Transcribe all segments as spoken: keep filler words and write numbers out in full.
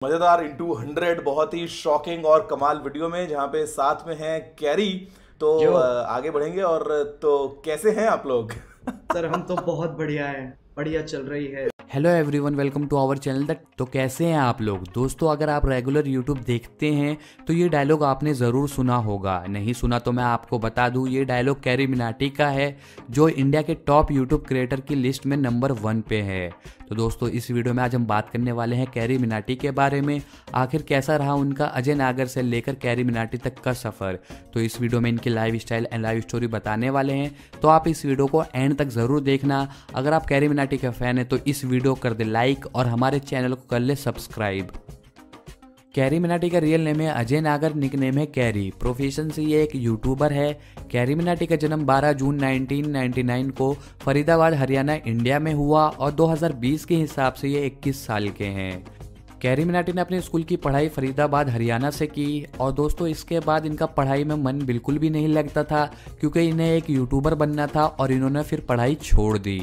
मजेदार into hundred बहुत ही shocking और कमाल वीडियो में, जहाँ पे साथ में है कैरी। तो यो। अ, आगे बढ़ेंगे। और तो कैसे हैं आप लोग? सर हम तो बहुत बढ़िया है। बढ़िया चल रही है। Hello everyone, welcome to our channel द। तो कैसे हैं आप लोग दोस्तों? अगर आप रेगुलर यूट्यूब देखते हैं तो ये डायलॉग आपने ज़रूर सुना होगा। नहीं सुना तो मैं आपको बता दूं, ये डायलॉग कैरी मिनाटी का है, जो इंडिया के टॉप यूट्यूब क्रिएटर की लिस्ट में नंबर वन पे है। तो दोस्तों इस वीडियो में आज हम बात करने वाले हैं कैरी मिनाटी के बारे में। आखिर कैसा रहा उनका अजय नागर से लेकर कैरी मिनाटी तक का सफ़र। तो इस वीडियो में इनकी life style and life story बताने वाले हैं, तो आप इस वीडियो को एंड तक ज़रूर देखना। अगर आप कैरी मिनाटी के फैन हैं तो इस वीडियो कर दे लाइक और हमारे चैनल को कर ले सब्सक्राइब। कैरी मिनाटी का रियल नेम है अजय नागर, निक नेम है कैरी। प्रोफेशन से ये एक यूट्यूबर है। कैरी मिनाटी का जन्म बारह जून उन्नीस सौ निन्यानवे को फरीदाबाद हरियाणा इंडिया में हुआ और दो हज़ार बीस के हिसाब से ये इक्कीस साल के हैं। कैरी मिनाटी ने अपने स्कूल की पढ़ाई फरीदाबाद हरियाणा से की और दोस्तों इसके बाद इनका पढ़ाई में मन बिल्कुल भी नहीं लगता था, क्योंकि इन्हें एक यूट्यूबर बनना था और इन्होंने फिर पढ़ाई छोड़ दी।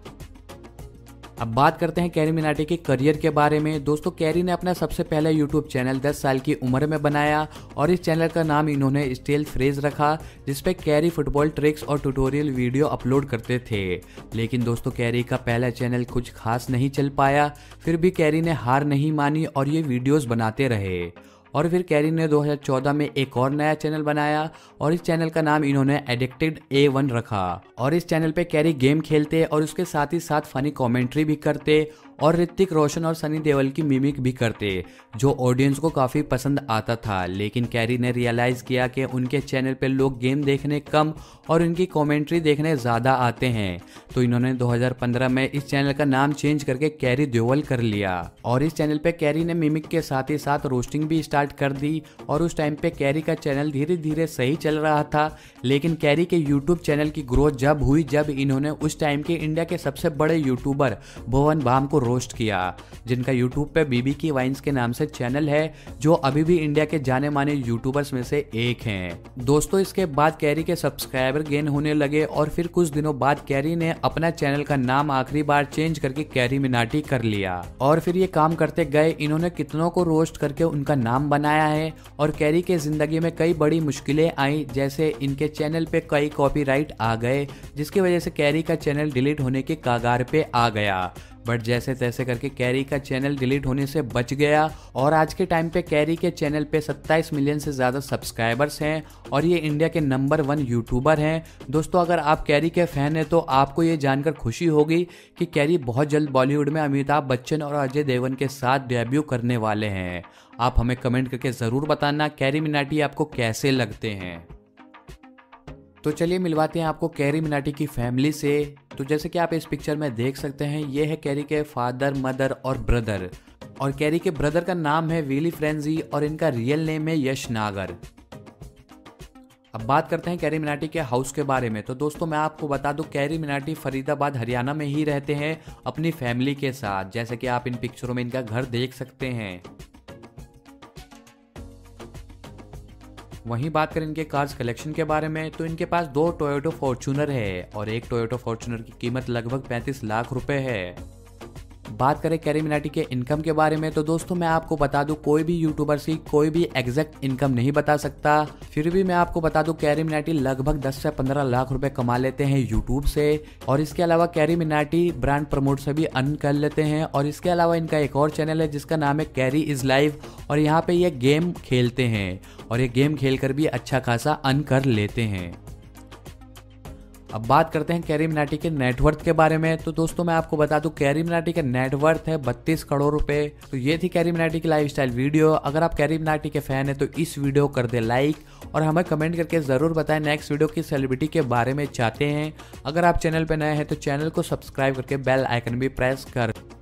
अब बात करते हैं कैरी मिनाटी के करियर के बारे में। दोस्तों कैरी ने अपना सबसे पहला यूट्यूब चैनल दस साल की उम्र में बनाया और इस चैनल का नाम इन्होंने स्टेल फ्रेज रखा, जिसपे कैरी फुटबॉल ट्रिक्स और ट्यूटोरियल वीडियो अपलोड करते थे। लेकिन दोस्तों कैरी का पहला चैनल कुछ खास नहीं चल पाया, फिर भी कैरी ने हार नहीं मानी और ये वीडियोस बनाते रहे। और फिर कैरी ने दो हज़ार चौदह में एक और नया चैनल बनाया और इस चैनल का नाम इन्होंने एडिक्टेड ए वन रखा। और इस चैनल पे कैरी गेम खेलते और उसके साथ ही साथ फनी कमेंट्री भी करते और ऋतिक रोशन और सनी देओल की मिमिक भी करते, जो ऑडियंस को काफ़ी पसंद आता था। लेकिन कैरी ने रियलाइज़ किया कि उनके चैनल पे लोग गेम देखने कम और उनकी कमेंट्री देखने ज़्यादा आते हैं, तो इन्होंने दो हज़ार पंद्रह में इस चैनल का नाम चेंज करके कैरी देओल कर लिया। और इस चैनल पे कैरी ने मिमिक के साथ ही साथ रोस्टिंग भी स्टार्ट कर दी। और उस टाइम पे कैरी का चैनल धीरे धीरे सही चल रहा था, लेकिन कैरी के यूट्यूब चैनल की ग्रोथ जब हुई जब इन्होंने उस टाइम के इंडिया के सबसे बड़े यूट्यूबर भुवन बाम को रोस्ट किया, जिनका यूट्यूब पे बीबी की वाइन्स के नाम से चैनल है, जो अभी भी इंडिया के जाने माने यूट्यूबर्स में से एक हैं। दोस्तों इसके बाद कैरी के सब्सक्राइबर गेन होने लगे और फिर कुछ दिनों बाद कैरी ने अपना चैनल का नाम आखिरी बार चेंज करके कैरी मिनाटी कर लिया। और फिर ये काम करते गए, इन्होंने कितनों को रोस्ट करके उनका नाम बनाया है। और कैरी के जिंदगी में कई बड़ी मुश्किलें आई, जैसे इनके चैनल पे कई कॉपीराइट आ गए, जिसकी वजह से कैरी का चैनल डिलीट होने के कगार पे आ गया। बट जैसे तैसे करके कैरी का चैनल डिलीट होने से बच गया और आज के टाइम पे कैरी के चैनल पे सत्ताईस मिलियन से ज़्यादा सब्सक्राइबर्स हैं और ये इंडिया के नंबर वन यूट्यूबर हैं। दोस्तों अगर आप कैरी के फ़ैन हैं तो आपको ये जानकर खुशी होगी कि कैरी बहुत जल्द बॉलीवुड में अमिताभ बच्चन और अजय देवगन के साथ डेब्यू करने वाले हैं। आप हमें कमेंट करके ज़रूर बताना कैरी मिनाटी आपको कैसे लगते हैं। तो चलिए मिलवाते हैं आपको कैरी मिनाटी की फैमिली से। तो जैसे कि आप इस पिक्चर में देख सकते हैं, ये है कैरी के फादर, मदर और ब्रदर। और कैरी के ब्रदर का नाम है विली फ्रेंजी और इनका रियल नेम है यश नागर। अब बात करते हैं कैरी मिनाटी के हाउस के बारे में। तो दोस्तों मैं आपको बता दूं, कैरी मिनाटी फरीदाबाद हरियाणा में ही रहते हैं अपनी फैमिली के साथ, जैसे कि आप इन पिक्चरों में इनका घर देख सकते हैं। वहीं बात करें इनके कार्स कलेक्शन के बारे में, तो इनके पास दो टोयोटो फॉर्च्यूनर है और एक टोयोटो फॉर्च्यूनर की कीमत लगभग पैंतीस लाख रुपए है। बात करें कैरी मिनाटी के इनकम के बारे में, तो दोस्तों मैं आपको बता दूं, कोई भी यूट्यूबर की कोई भी एग्जैक्ट इनकम नहीं बता सकता। फिर भी मैं आपको बता दूं, कैरी मिनाटी लगभग दस से पंद्रह लाख रुपए कमा लेते हैं यूट्यूब से। और इसके अलावा कैरी मिनाटी ब्रांड प्रमोट से भी अर्न कर लेते हैं। और इसके अलावा इनका एक और चैनल है जिसका नाम है कैरी इज लाइव, और यहाँ पे ये गेम खेलते हैं और ये गेम खेलकर भी अच्छा खासा अर्न कर लेते हैं। अब बात करते हैं कैरी मिनाटी के नेटवर्थ के बारे में। तो दोस्तों मैं आपको बता दूं, कैरी मिनाटी का नेटवर्थ है बत्तीस करोड़ रुपए। तो ये थी कैरी मिनाटी की लाइफस्टाइल वीडियो। अगर आप कैरी मिनाटी के फैन हैं तो इस वीडियो कर दे लाइक और हमें कमेंट करके जरूर बताएं नेक्स्ट वीडियो की सेलिब्रिटी के बारे में चाहते हैं। अगर आप चैनल पर नए हैं तो चैनल को सब्सक्राइब करके बेल आइकन भी प्रेस कर